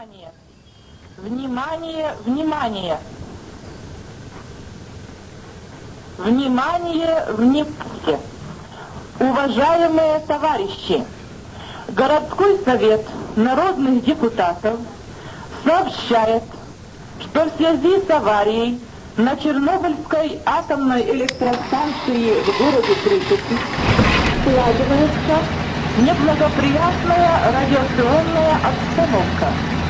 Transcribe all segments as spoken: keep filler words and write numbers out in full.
Внимание! Внимание! Внимание! Внимание! Внимание! Уважаемые товарищи! Городской совет народных депутатов сообщает, что в связи с аварией на Чернобыльской атомной электростанции в городе Припяти складывается неблагоприятная радиационная обстановка.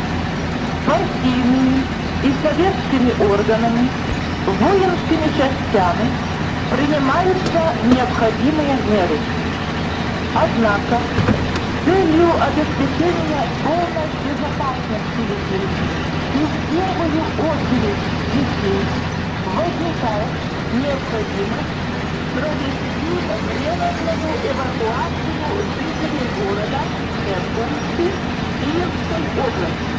Партийными и советскими органами, воинскими частями принимаются необходимые меры. Однако, с целью обеспечения полной безопасности людей и в первую очередь детей возникает необходимость провести временную эвакуацию жителей города Иркутска и Киевской области.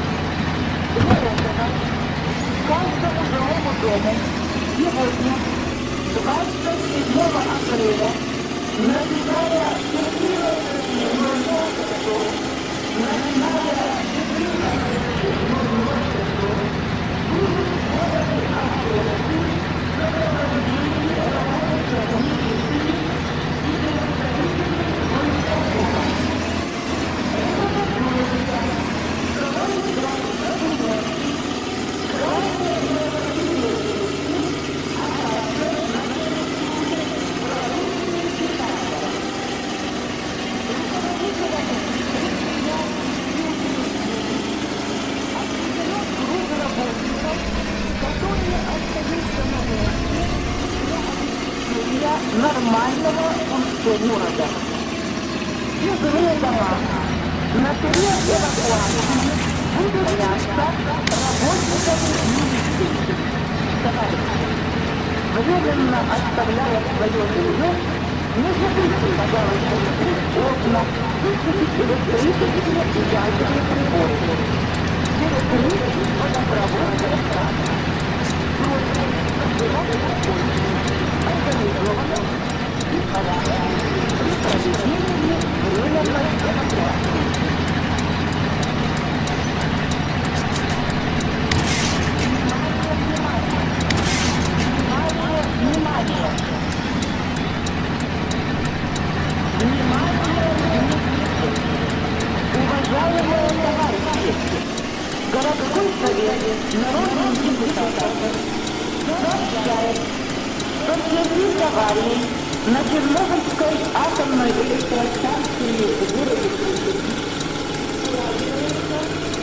Для этого каждому жилому дому сегодня, двадцать седьмого апреля, начиная с четырнадцати ноль-ноль часов, начиная с четырнадцати ноль-ноль часов, будут поданы автобусы в сопровождении рабочих милиции и представителей военкомата. Рекомендуется проводить документы, крайне необходимости, а также наличие продуктов питания. Руководителям предприятий и учреждений определен круг работников, которые остаются на месте для обеспечения нормального функционирования. Жилые дома на период эвакуации будут заняться работниками милиции. Товарищи, временно оставляя свое жилье, не забудьте, пожалуйста, закрыть окна, выключить электрические и газовые приборы. Перекрыть водопровод и электричество. Просьба разбираться на почве, организовано и порядок при проведении временной эвакуации. Внимание, внимание! Внимание, внимание! Уважаемые товарищи! Городской совет народных депутатов сообщает, что в связи с аварией на Чернобыльской атомной электростанции в городе Припяти складывается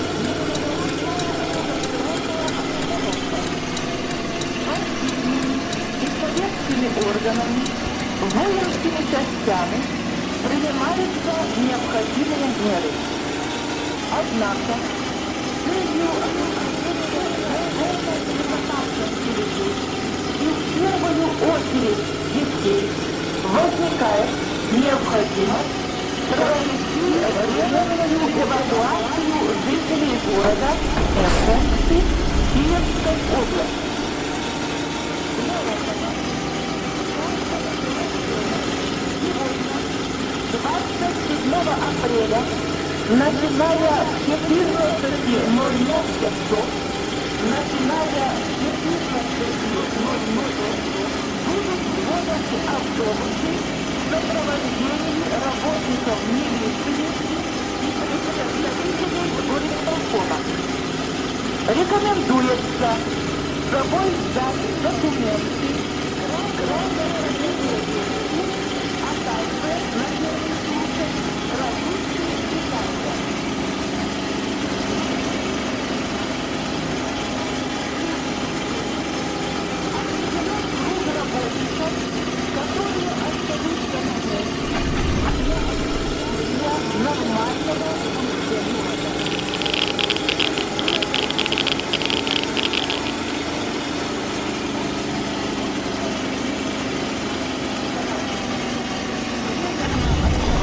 партийными и советскими органами, воинскими частями принимаются необходимые меры. Однако, с целью обеспечения полной безопасности людей и в первую очередь детей возникает необходимость провести временную эвакуацию жителей города Иркутска и Киевской области. Сегодня, двадцать седьмого апреля, начиная с четырнадцати ноль-ноль часов, начиная с четырнадцати ноль-ноль часов, будут поданы автобусы в сопровождении работников милиции и представителей военкомата. Рекомендуется с собой взять документы, крайне необходимости, а также на первый случай продукты питания. Определен круг работников, которые остаются на месте для обеспечения нормального функционирования. Временно